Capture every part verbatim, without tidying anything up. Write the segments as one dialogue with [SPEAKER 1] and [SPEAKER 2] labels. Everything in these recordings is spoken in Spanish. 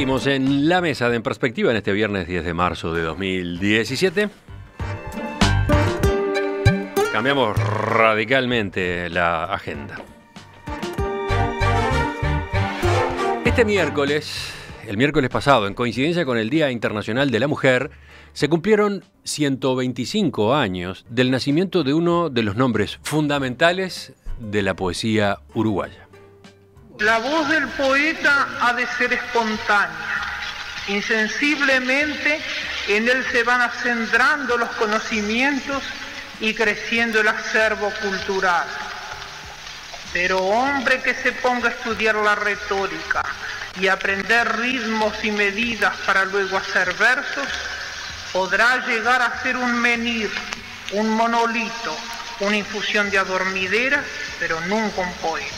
[SPEAKER 1] Seguimos en la mesa de En Perspectiva en este viernes diez de marzo de dos mil diecisiete. Cambiamos radicalmente la agenda. Este miércoles, el miércoles pasado, en coincidencia con el Día Internacional de la Mujer, se cumplieron ciento veinticinco años del nacimiento de uno de los nombres fundamentales de la poesía uruguaya.
[SPEAKER 2] La voz del poeta ha de ser espontánea. Insensiblemente en él se van acendrando los conocimientos y creciendo el acervo cultural. Pero hombre que se ponga a estudiar la retórica y aprender ritmos y medidas para luego hacer versos, podrá llegar a ser un menhir, un monolito, una infusión de adormidera, pero nunca un poeta.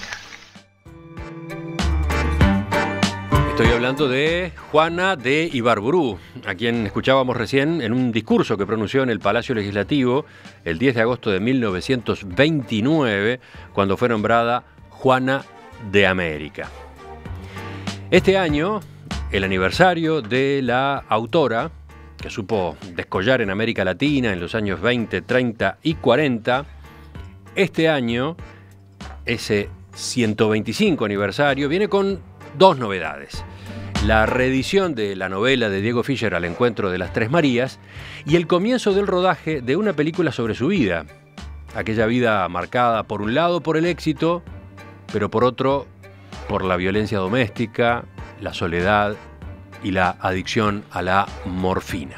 [SPEAKER 1] Estoy hablando de Juana de Ibarburu, a quien escuchábamos recién en un discurso que pronunció en el Palacio Legislativo el diez de agosto de mil novecientos veintinueve, cuando fue nombrada Juana de América. Este año, el aniversario de la autora, que supo descollar en América Latina en los años veinte, treinta y cuarenta, este año, ese ciento veinticinco aniversario, viene con dos novedades: la reedición de la novela de Diego Fischer, Al encuentro de las Tres Marías, y el comienzo del rodaje de una película sobre su vida, aquella vida marcada por un lado por el éxito, pero por otro por la violencia doméstica, la soledad y la adicción a la morfina.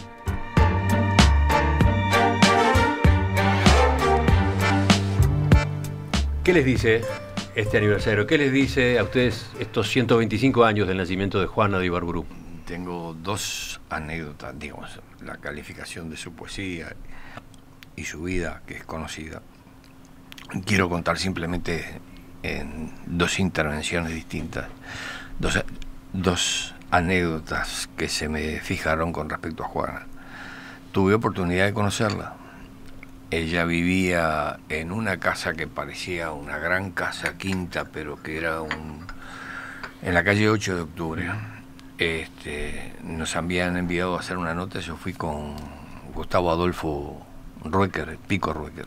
[SPEAKER 1] ¿Qué les dice este aniversario? ¿Qué les dice a ustedes estos ciento veinticinco años del nacimiento de Juana de Ibarburu?
[SPEAKER 3] Tengo dos anécdotas, digamos, la calificación de su poesía y su vida, que es conocida. Quiero contar simplemente en dos intervenciones distintas, dos, dos anécdotas que se me fijaron con respecto a Juana. Tuve oportunidad de conocerla. Ella vivía en una casa que parecía una gran casa quinta, pero que era un en la calle ocho de octubre. Este, nos habían enviado a hacer una nota, yo fui con Gustavo Adolfo Ruecker, Pico Ruecker.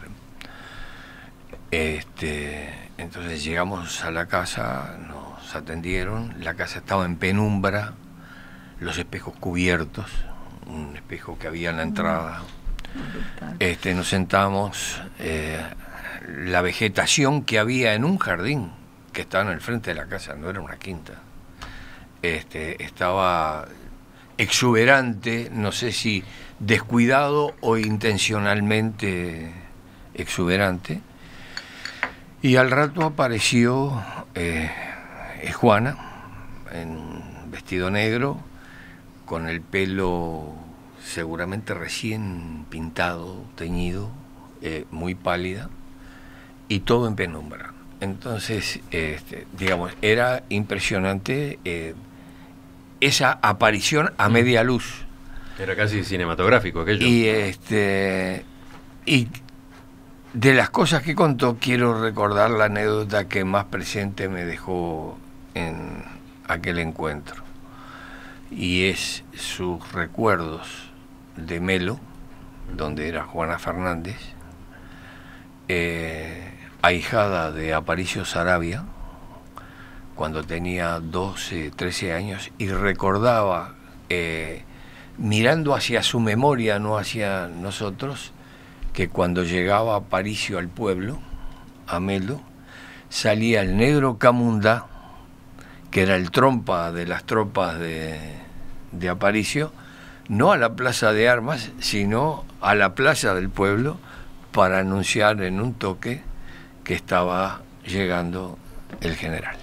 [SPEAKER 3] Este, entonces llegamos a la casa, nos atendieron, la casa estaba en penumbra, los espejos cubiertos, un espejo que había en la entrada. Este, nos sentamos, eh, la vegetación que había en un jardín que estaba en el frente de la casa, no era una quinta, este, estaba exuberante, no sé si descuidado o intencionalmente exuberante, y al rato apareció eh, Juana en vestido negro, con el pelo seguramente recién pintado, teñido, eh, muy pálida, y todo en penumbra. Entonces, este, digamos, era impresionante eh, esa aparición a media luz.
[SPEAKER 1] Era casi cinematográfico aquello.
[SPEAKER 3] Y, este, y de las cosas que contó, quiero recordar la anécdota que más presente me dejó en aquel encuentro, y es sus recuerdos de Melo, donde era Juana Fernández, eh, ahijada de Aparicio Saravia, cuando tenía doce, trece años, y recordaba, eh, mirando hacia su memoria, no hacia nosotros, que cuando llegaba Aparicio al pueblo, a Melo, salía el negro Camundá, que era el trompa de las tropas de, de Aparicio, no a la plaza de armas, sino a la plaza del pueblo, para anunciar en un toque que estaba llegando el general.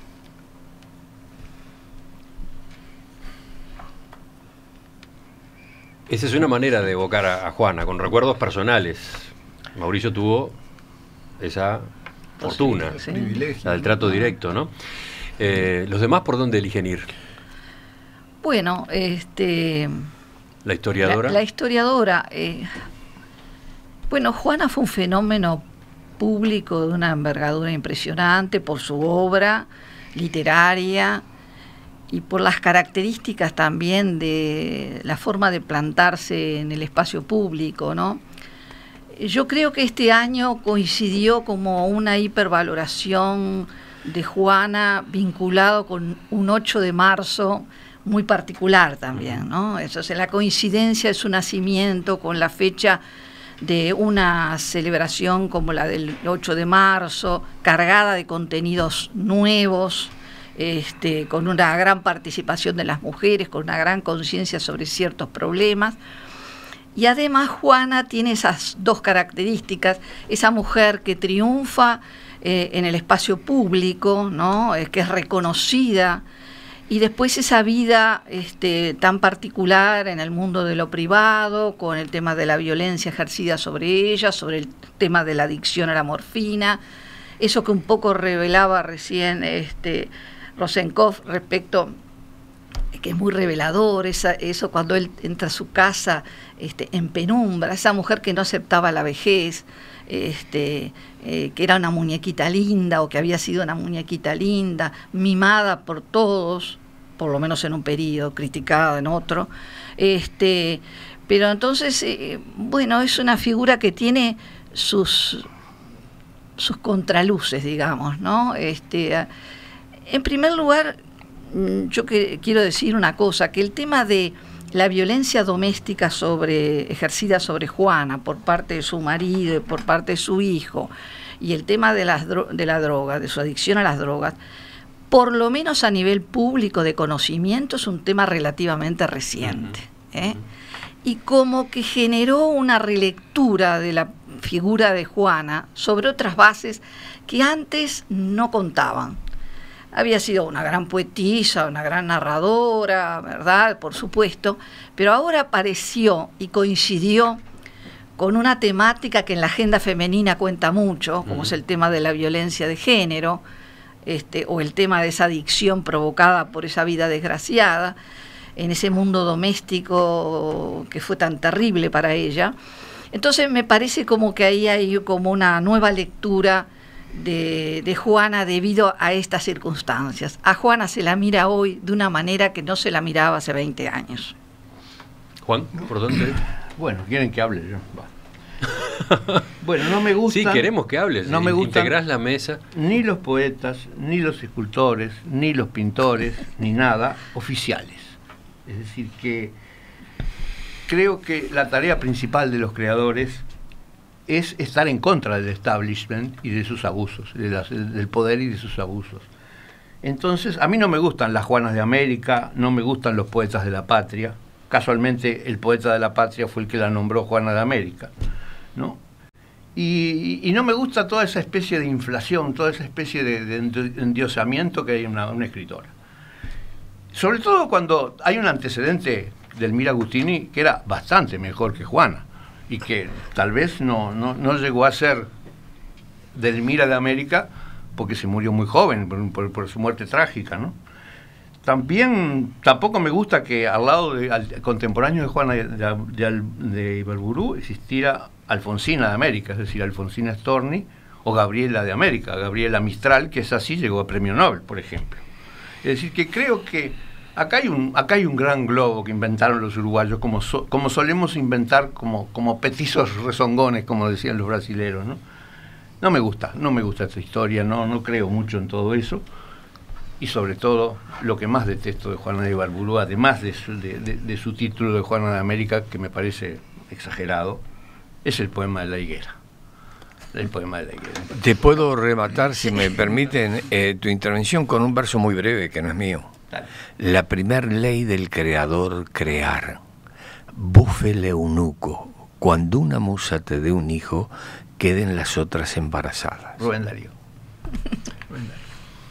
[SPEAKER 1] Esa es una manera de evocar a, a Juana, con recuerdos personales. Mauricio tuvo esa fortuna,
[SPEAKER 3] sí, sí.
[SPEAKER 1] La del trato directo, ¿no? Eh, ¿Los demás por dónde eligen ir?
[SPEAKER 4] Bueno, este...
[SPEAKER 1] ¿La historiadora?
[SPEAKER 4] La, la historiadora. Eh, bueno, Juana fue un fenómeno público de una envergadura impresionante por su obra literaria y por las características también de la forma de plantarse en el espacio público, ¿no? Yo creo que este año coincidió como una hipervaloración de Juana vinculado con un ocho de marzo muy particular también, ¿no? Entonces, la coincidencia de su nacimiento con la fecha de una celebración como la del ocho de marzo, cargada de contenidos nuevos, Este, con una gran participación de las mujeres, con una gran conciencia sobre ciertos problemas. Y además Juana tiene esas dos características, esa mujer que triunfa eh, en el espacio público, ¿no? Eh, que es reconocida, y después esa vida este, tan particular en el mundo de lo privado, con el tema de la violencia ejercida sobre ella, sobre el tema de la adicción a la morfina, eso que un poco revelaba recién este, Rosenkopf respecto, que es muy revelador, esa, eso cuando él entra a su casa este, en penumbra, esa mujer que no aceptaba la vejez, este, eh, que era una muñequita linda o que había sido una muñequita linda, mimada por todos, por lo menos en un periodo, criticada en otro, este, pero entonces, eh, bueno, es una figura que tiene sus, sus contraluces, digamos, ¿no? Este, en primer lugar, yo que, quiero decir una cosa, que el tema de la violencia doméstica sobre, ejercida sobre Juana por parte de su marido y por parte de su hijo, y el tema de, las dro- de la droga, de su adicción a las drogas, por lo menos a nivel público de conocimiento, es un tema relativamente reciente, ¿eh? Y como que generó una relectura de la figura de Juana sobre otras bases que antes no contaban. Había sido una gran poetisa, una gran narradora, ¿verdad? Por supuesto, pero ahora apareció y coincidió con una temática que en la agenda femenina cuenta mucho, como uh-huh. es el tema de la violencia de género, este, o el tema de esa adicción provocada por esa vida desgraciada, en ese mundo doméstico que fue tan terrible para ella. Entonces me parece como que ahí hay como una nueva lectura De, de Juana debido a estas circunstancias. A Juana se la mira hoy de una manera que no se la miraba hace veinte años.
[SPEAKER 1] Juan, ¿por dónde?
[SPEAKER 5] Bueno, quieren que hable yo. Va. Bueno, no me gustan.
[SPEAKER 1] Sí, queremos que hables.
[SPEAKER 5] No me gustan.
[SPEAKER 1] Integrás la mesa.
[SPEAKER 5] Ni los poetas, ni los escultores, ni los pintores, ni nada oficiales. Es decir, que creo que la tarea principal de los creadores es estar en contra del establishment y de sus abusos, de las, del poder y de sus abusos. Entonces, a mí no me gustan las Juanas de América, no me gustan los poetas de la patria. Casualmente, el poeta de la patria fue el que la nombró Juana de América, ¿no? Y, y no me gusta toda esa especie de inflación, toda esa especie de, de endiosamiento que hay en una, una escritora. Sobre todo cuando hay un antecedente de Elmira Agustini que era bastante mejor que Juana, y que tal vez no, no, no llegó a ser de Elmira de América porque se murió muy joven, por, por, por su muerte trágica, ¿no? También, tampoco me gusta que al lado de, al, contemporáneo de Juana de, de, de Ibarburu existiera Alfonsina de América, es decir, Alfonsina Storni o Gabriela de América, Gabriela Mistral, que es así, llegó a premio Nobel, por ejemplo. Es decir, que creo que Acá hay un acá hay un gran globo que inventaron los uruguayos, como so, como solemos inventar como como petizos rezongones, como decían los brasileros, ¿no? No me gusta, no me gusta esta historia, no no creo mucho en todo eso. Y sobre todo, lo que más detesto de Juana de Ibarburu, además de su, de, de, de su título de Juana de América, que me parece exagerado, es el poema de la higuera. El poema de la higuera.
[SPEAKER 3] Te puedo rematar, si me permiten, eh, tu intervención con un verso muy breve, que no es mío. Dale. La primer ley del creador, crear. Bufel eunuco, cuando una musa te dé un hijo, queden las otras embarazadas.
[SPEAKER 5] Rubén Darío.
[SPEAKER 1] Rubén Darío.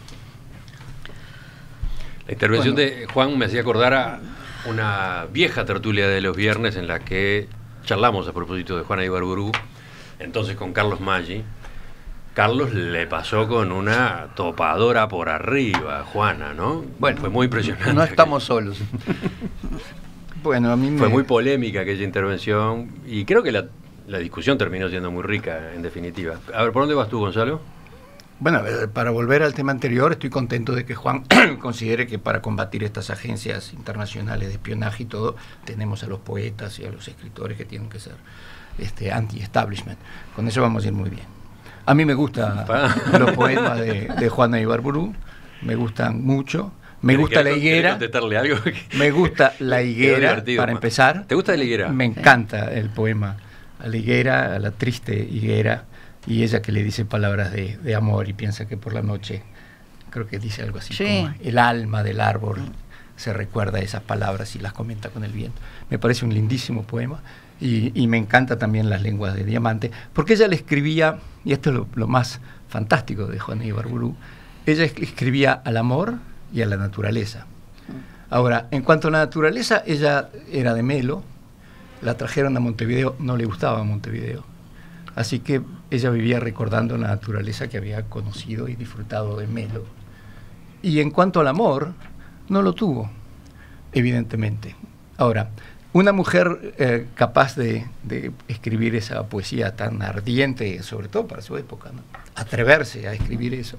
[SPEAKER 1] La intervención bueno. de Juan me hacía acordar a una vieja tertulia de los viernes en la que charlamos a propósito de Juana de Ibarburu, entonces con Carlos Maggi. Carlos le pasó con una topadora por arriba a Juana, ¿no?
[SPEAKER 5] Bueno,
[SPEAKER 1] fue muy impresionante.
[SPEAKER 5] No estamos solos.
[SPEAKER 1] Bueno, a mí me... Fue muy polémica aquella intervención y creo que la, la discusión terminó siendo muy rica, en definitiva. A ver, ¿por dónde vas tú, Gonzalo?
[SPEAKER 6] Bueno, para volver al tema anterior, estoy contento de que Juan considere que para combatir estas agencias internacionales de espionaje y todo, tenemos a los poetas y a los escritores que tienen que ser este, anti-establishment. Con eso vamos a ir muy bien. A mí me gustan los poemas de, de Juana Ibarburu, me gustan mucho. Me gusta la higuera.
[SPEAKER 1] Contestarle algo?
[SPEAKER 6] Me gusta la higuera, para empezar.
[SPEAKER 1] ¿Te gusta la higuera?
[SPEAKER 6] Me encanta el poema a la higuera, a la triste higuera, y ella que le dice palabras de, de amor y piensa que por la noche, creo que dice algo así, sí, como el alma del árbol se recuerda esas palabras y las comenta con el viento. Me parece un lindísimo poema, y, y me encanta también Las lenguas de diamante, porque ella le escribía, y esto es lo, lo más fantástico de Juana Ibarburu, ella escribía al amor y a la naturaleza. Ahora, en cuanto a la naturaleza, ella era de Melo, la trajeron a Montevideo, no le gustaba Montevideo, así que ella vivía recordando la naturaleza que había conocido y disfrutado de Melo. Y en cuanto al amor, no lo tuvo, evidentemente. Ahora, una mujer eh, capaz de, de escribir esa poesía tan ardiente, sobre todo para su época, ¿no? Atreverse a escribir eso,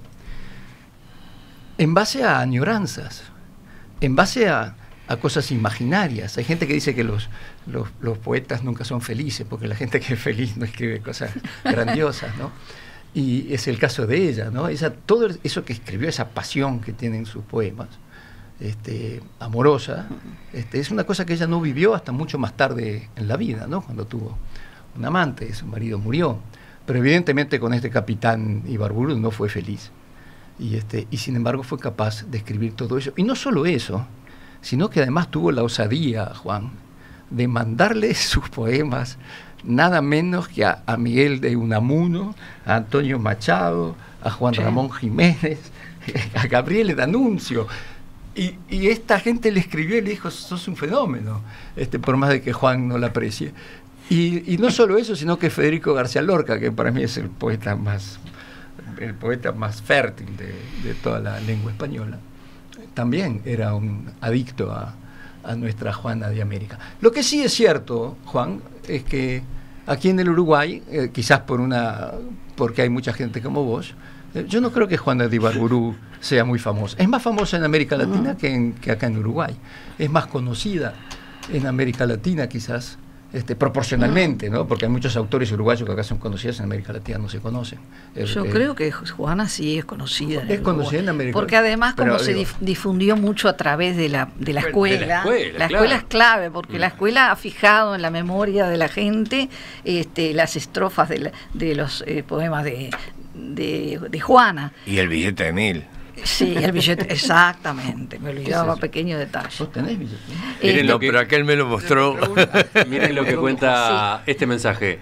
[SPEAKER 6] en base a añoranzas, en base a, a cosas imaginarias. Hay gente que dice que los, los, los poetas nunca son felices, porque la gente que es feliz no escribe cosas grandiosas, ¿no? Y es el caso de ella, ¿no? Esa, todo eso que escribió, esa pasión que tiene en sus poemas, este, amorosa, este, es una cosa que ella no vivió hasta mucho más tarde en la vida, ¿no? Cuando tuvo un amante, su marido murió. Pero evidentemente con este capitán Ibarburu no fue feliz. Y, este, y sin embargo fue capaz de escribir todo eso. Y no solo eso, sino que además tuvo la osadía, Juan, de mandarle sus poemas nada menos que a, a Miguel de Unamuno, a Antonio Machado, a Juan sí. Ramón Jiménez, a Gabriel D'Annunzio. Y, y esta gente le escribió y le dijo, sos un fenómeno, este, por más de que Juan no la aprecie. Y, y no solo eso, sino que Federico García Lorca, que para mí es el poeta más... el poeta más fértil de, de toda la lengua española, también era un adicto a, a nuestra Juana de América. Lo que sí es cierto, Juan, es que aquí en el Uruguay, eh, quizás por una porque hay mucha gente como vos, eh, yo no creo que Juana de Ibarburu sea muy famosa. Es más famosa en América Latina uh-huh. que, en, que acá en Uruguay. Es más conocida en América Latina, quizás, Este, proporcionalmente, ¿no? Porque hay muchos autores uruguayos que acá son conocidos, en América Latina no se conocen. El,
[SPEAKER 4] Yo
[SPEAKER 6] el,
[SPEAKER 4] creo que Juana sí es conocida.
[SPEAKER 6] Es conocida en América Latina.
[SPEAKER 4] Porque además, como
[SPEAKER 6] pero,
[SPEAKER 4] se
[SPEAKER 6] digo,
[SPEAKER 4] difundió mucho a través de la, de la escuela,
[SPEAKER 1] de la escuela,
[SPEAKER 4] la
[SPEAKER 1] claro.
[SPEAKER 4] escuela es clave, porque mm. la escuela ha fijado en la memoria de la gente este, las estrofas de, la, de los eh, poemas de, de, de Juana.
[SPEAKER 3] Y el billete de mil.
[SPEAKER 4] Sí, el billete, exactamente, me olvidaba,
[SPEAKER 6] es
[SPEAKER 4] pequeño detalle.
[SPEAKER 6] ¿Vos tenés billete?
[SPEAKER 1] Miren
[SPEAKER 3] no,
[SPEAKER 1] lo que,
[SPEAKER 3] pero aquel me lo mostró.
[SPEAKER 1] Miren lo que cuenta sí. este mensaje.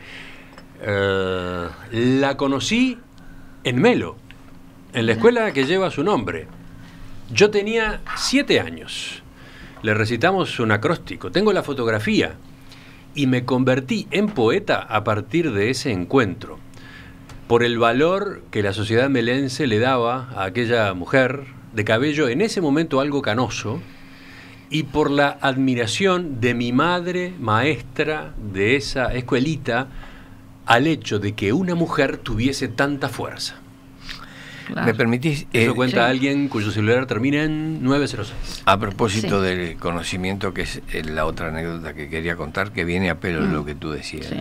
[SPEAKER 1] Uh, la conocí en Melo, en la escuela que lleva su nombre. Yo tenía siete años. Le recitamos un acróstico. Tengo la fotografía y me convertí en poeta a partir de ese encuentro. Por el valor que la sociedad melense le daba a aquella mujer de cabello en ese momento algo canoso, y por la admiración de mi madre, maestra de esa escuelita, al hecho de que una mujer tuviese tanta fuerza.
[SPEAKER 3] Claro. ¿Me permitís?
[SPEAKER 1] Eso
[SPEAKER 3] eh,
[SPEAKER 1] cuenta
[SPEAKER 3] sí.
[SPEAKER 1] alguien cuyo celular termina en nueve cero seis.
[SPEAKER 3] A propósito
[SPEAKER 4] sí.
[SPEAKER 3] del conocimiento, que es la otra anécdota que quería contar, que viene a pelo mm. lo que tú decías.
[SPEAKER 4] Sí.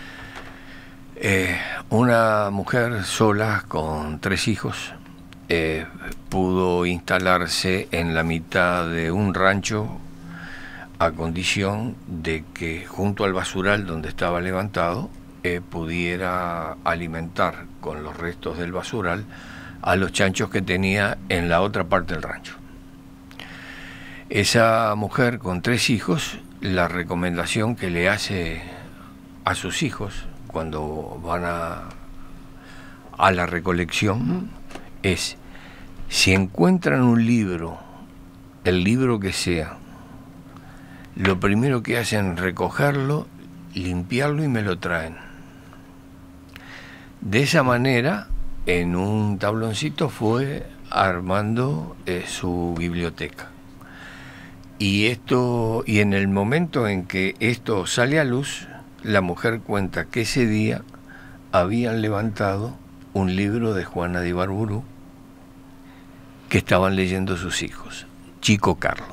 [SPEAKER 3] Eh, una mujer sola con tres hijos eh, pudo instalarse en la mitad de un rancho a condición de que junto al basural donde estaba levantado eh, pudiera alimentar con los restos del basural a los chanchos que tenía en la otra parte del rancho. Esa mujer con tres hijos, la recomendación que le hace a sus hijos cuando van a, a la recolección uh-huh. es, si encuentran un libro, el libro que sea, lo primero que hacen es recogerlo, limpiarlo y me lo traen. De esa manera, en un tabloncito fue armando eh, su biblioteca. Y esto, y en el momento en que esto sale a luz, la mujer cuenta que ese día habían levantado un libro de Juana de Ibarburu que estaban leyendo sus hijos, Chico Carlo.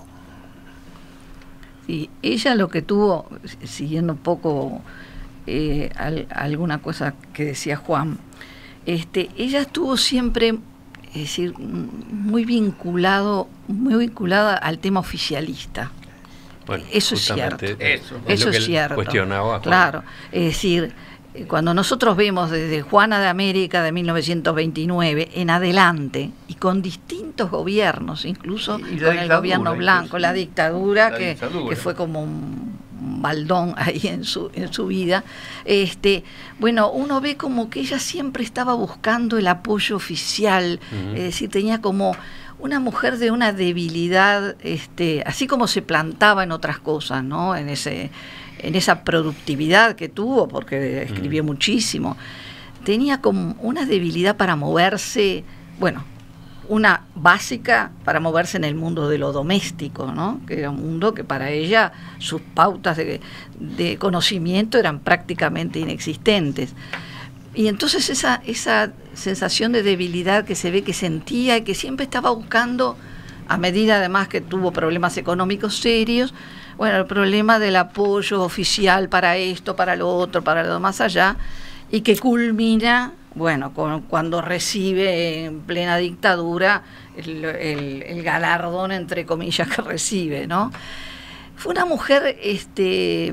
[SPEAKER 4] Y ella lo que tuvo, siguiendo un poco eh, al, alguna cosa que decía Juan, este, ella estuvo siempre, es decir, muy vinculado, muy vinculada al tema oficialista. Bueno, eso es cierto. Eso, eso es, es cierto.
[SPEAKER 1] Cuestionaba.
[SPEAKER 4] Claro, es decir, cuando nosotros vemos desde Juana de América de mil novecientos veintinueve en adelante, y con distintos gobiernos, incluso y, y con el gobierno blanco, la dictadura, la que, dictadura. que fue como un baldón ahí en su, en su vida, este, bueno, uno ve como que ella siempre estaba buscando el apoyo oficial, uh-huh. es decir, tenía como una mujer de una debilidad, este, así como se plantaba en otras cosas, ¿no? En ese, en esa productividad que tuvo, porque escribió mm. muchísimo, tenía como una debilidad para moverse, bueno, una básica para moverse en el mundo de lo doméstico, ¿no? Que era un mundo que para ella sus pautas de, de conocimiento eran prácticamente inexistentes. Y entonces esa, esa sensación de debilidad que se ve que sentía y que siempre estaba buscando, a medida además que tuvo problemas económicos serios, bueno, el problema del apoyo oficial para esto, para lo otro, para lo más allá, y que culmina, bueno, con, cuando recibe en plena dictadura el, el, el galardón, entre comillas, que recibe, ¿no? Fue una mujer, este,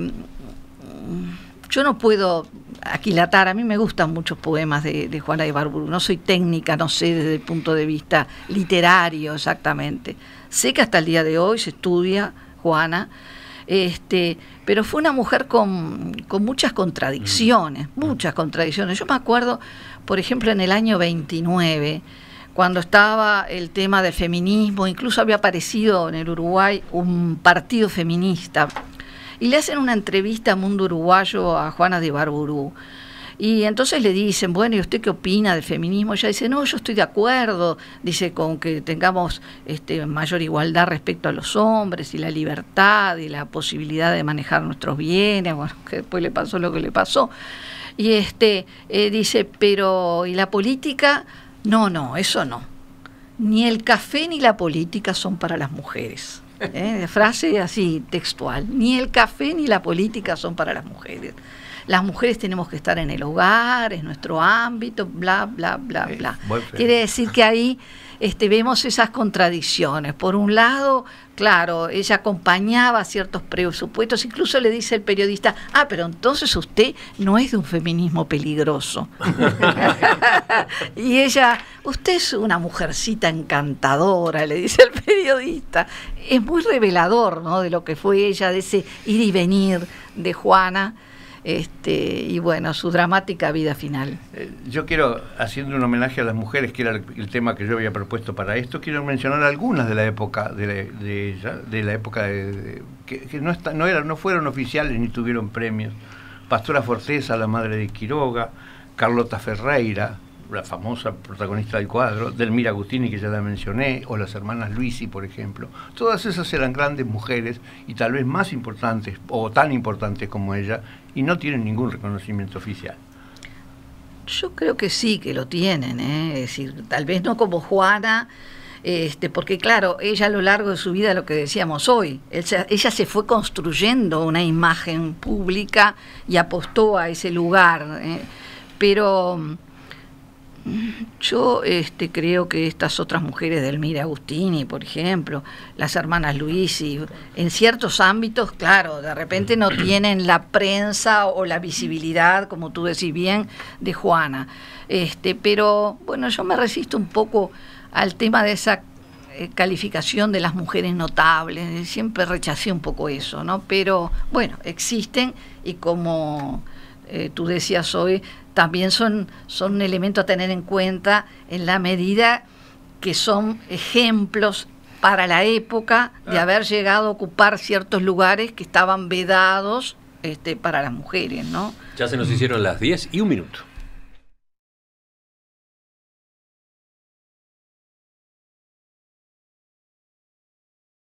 [SPEAKER 4] yo no puedo aquilatar, a mí me gustan muchos poemas de, de Juana de Ibarburu, no soy técnica, no sé desde el punto de vista literario exactamente, sé que hasta el día de hoy se estudia Juana, este, pero fue una mujer con, con muchas contradicciones, muchas contradicciones. Yo me acuerdo, por ejemplo, en el año veintinueve, cuando estaba el tema del feminismo, incluso había aparecido en el Uruguay un partido feminista, y le hacen una entrevista a Mundo Uruguayo a Juana de Ibarburu. Y entonces le dicen, bueno, ¿y usted qué opina del feminismo? Ella dice, no, yo estoy de acuerdo, dice, con que tengamos este, mayor igualdad respecto a los hombres y la libertad y la posibilidad de manejar nuestros bienes, bueno, que después le pasó lo que le pasó. Y este eh, dice, pero ¿y la política? No, no, eso no. Ni el café ni la política son para las mujeres. ¿Eh? Frase así textual, ni el café ni la política son para las mujeres. Las mujeres tenemos que estar en el hogar, en nuestro ámbito, bla, bla, bla, bla. Quiere decir que ahí este, vemos esas contradicciones. Por un lado, claro, ella acompañaba ciertos presupuestos, incluso le dice el periodista, ah, pero entonces usted no es de un feminismo peligroso. Y ella, usted es una mujercita encantadora, le dice el periodista. Es muy revelador, ¿no?, de lo que fue ella, de ese ir y venir de Juana. Este, y bueno, su dramática vida final.
[SPEAKER 5] Eh, yo quiero, haciendo un homenaje a las mujeres, que era el, el tema que yo había propuesto para esto, quiero mencionar algunas de la época de, la, de ella, de la época de, de, que, que no, está, no, eran, no fueron oficiales ni tuvieron premios. Pastora Forteza, la madre de Quiroga, Carlota Ferreira, la famosa protagonista del cuadro, Delmira Agustini, que ya la mencioné, o las hermanas Luisi, por ejemplo. Todas esas eran grandes mujeres y tal vez más importantes, o tan importantes como ella, y no tienen ningún reconocimiento oficial.
[SPEAKER 4] Yo creo que sí, que lo tienen, ¿eh? Es decir, tal vez no como Juana, este, porque claro, ella a lo largo de su vida, lo que decíamos hoy, ella, ella se fue construyendo una imagen pública y apostó a ese lugar, ¿eh? Pero yo este, creo que estas otras mujeres, Delmira Agustini, por ejemplo, las hermanas Luisi, en ciertos ámbitos, claro, de repente no tienen la prensa o la visibilidad, como tú decís bien, de Juana. Este, pero bueno, yo me resisto un poco al tema de esa eh, calificación de las mujeres notables. Siempre rechacé un poco eso, ¿no? Pero bueno, existen, y como eh, tú decías hoy, también son, son un elemento a tener en cuenta en la medida que son ejemplos para la época de haber llegado a ocupar ciertos lugares que estaban vedados este, para las mujeres, ¿no?
[SPEAKER 1] Ya se nos hicieron las diez y un minuto.